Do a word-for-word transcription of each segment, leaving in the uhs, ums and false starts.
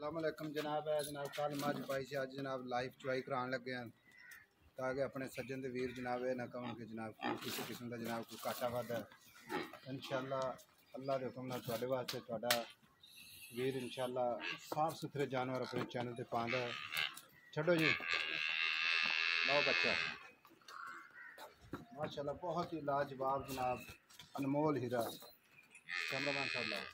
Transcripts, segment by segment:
अस्सलाम वालेकुम जनाब है जनाब कल मज पाई से अज जनाब लाइव चुवाई कराने लगे हैं ताकि अपने सज्जन के वीर जनाब ये ना कहन कि जनाब कोई किसी किस्म का जनाब कोई घाटा वाधा इंशाअल्लाह अल्लाह के हुक्म नाल तुहाडे वास्ते तुहाडा वीर इंशाअल्लाह साफ सुथरे जानवर अपने चैनल पर पाँदा है। छो जी लो बच्चा माशाअल्लाह बहुत ही लाजवाब जनाब अनमोल हीरा कैमरामैन साहब लाओ।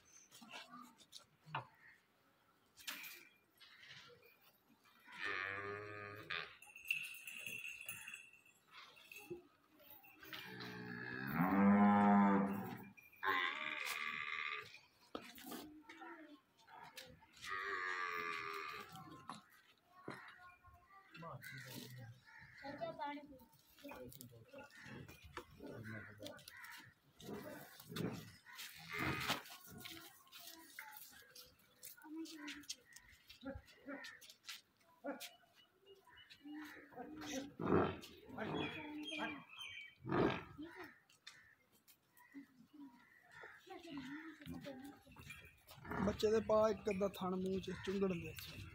बच्चे दे पा एक अद्धा थन मूँह च चुंगड़ दे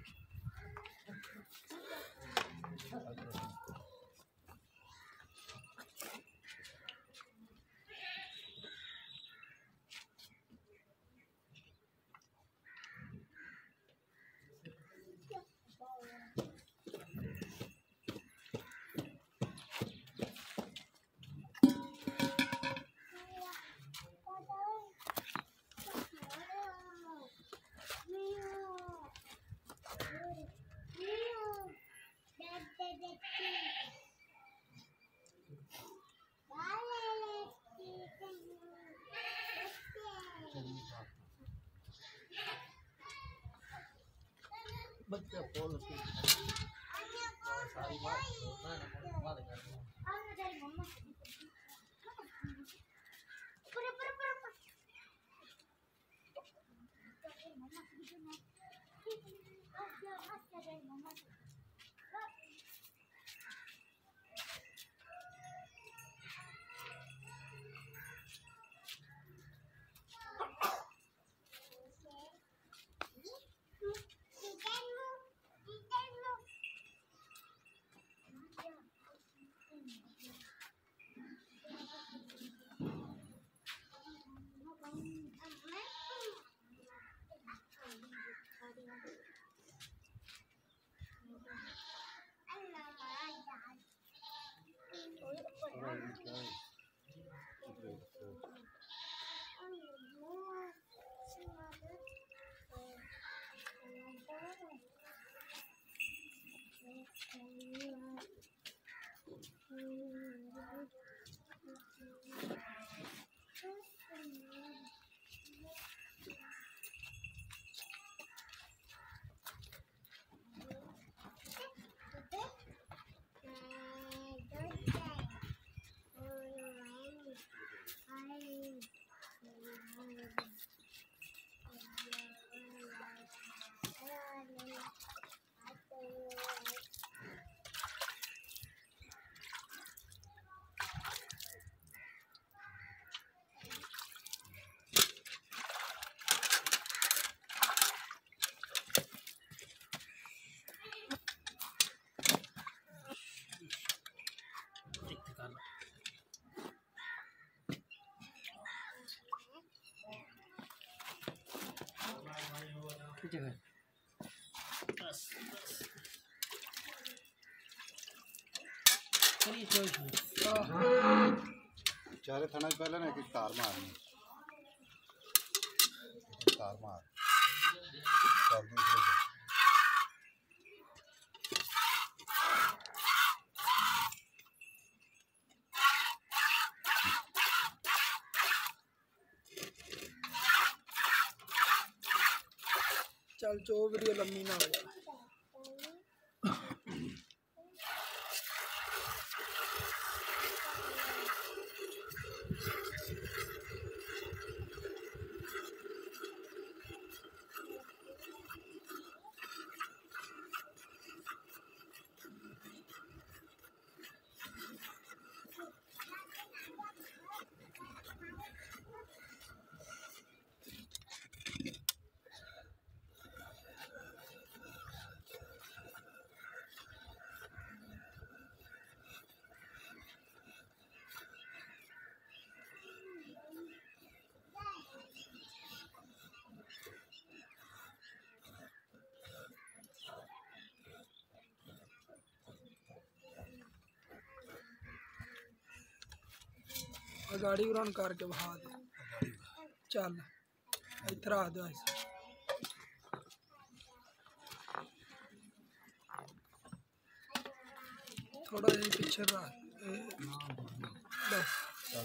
बच्चा बोल सारी बात बात कर चारे थाना पहले ना एक तार मारनी तार मार चल चो वीडियो लम्मी ना हो जाए। गाड़ी उड़ान करके बहा दे चल इधर आ दो ऐसे थोड़ा ये पीछे रहा बस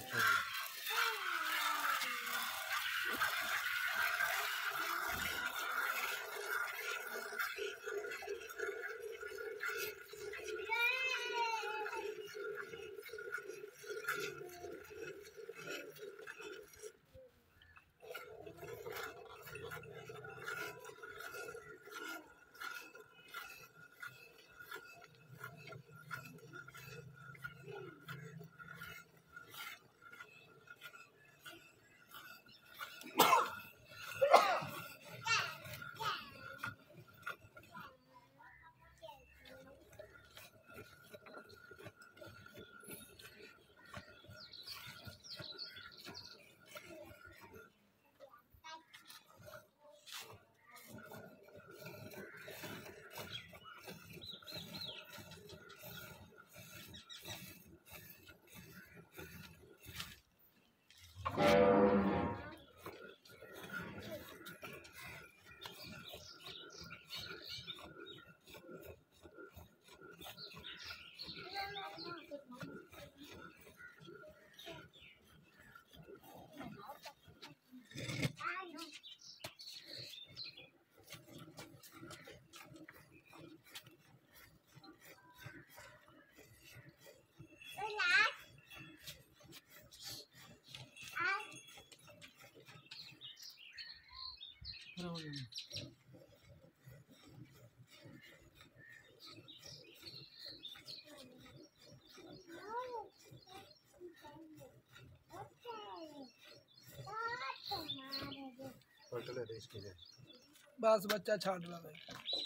टोटल रेस के लिए बस बच्चा छाड़ रहा है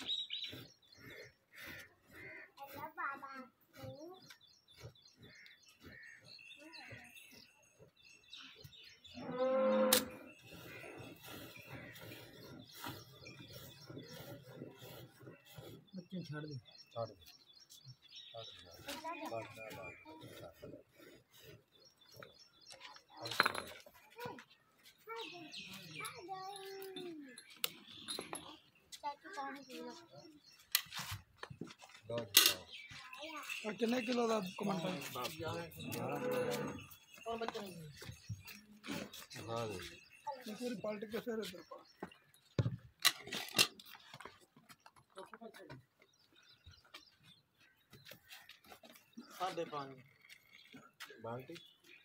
बच्चे छाड़ दे छाड़ दे छाड़ दे और कितने किलो का कमेंट है और बच्चे हाँ फिर पलट के फिर इधर पा सादे पानी बाल्टी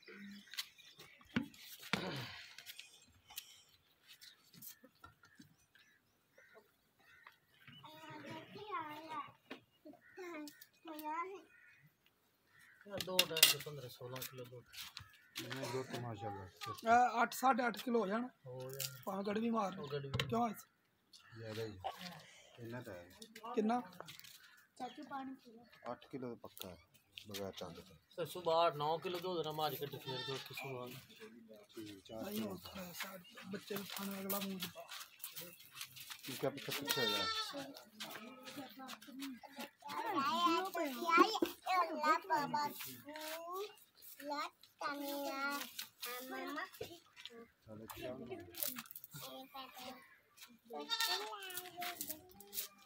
दो ढाई पंद्रह सोलह किलो दो दो तो माशाल्लाह आठ साढ़े आठ किलो हो जाना हो जाए पाँच गड़ भी मार क्यों ऐसे ज़्यादा ही इतना तो है कितना चाचू पानी पियो आठ किलो तो पक्का है बगैर चांद के सर सुबह आठ नौ किलो दूध ना मार के फिर दो की सुबह चार नहीं होता है साढ़े बच्चे भी खाने अगला मुँह दबा ठीक है पीछे पीछे हो जाए बाबा लाट तनिया मम्मा चलो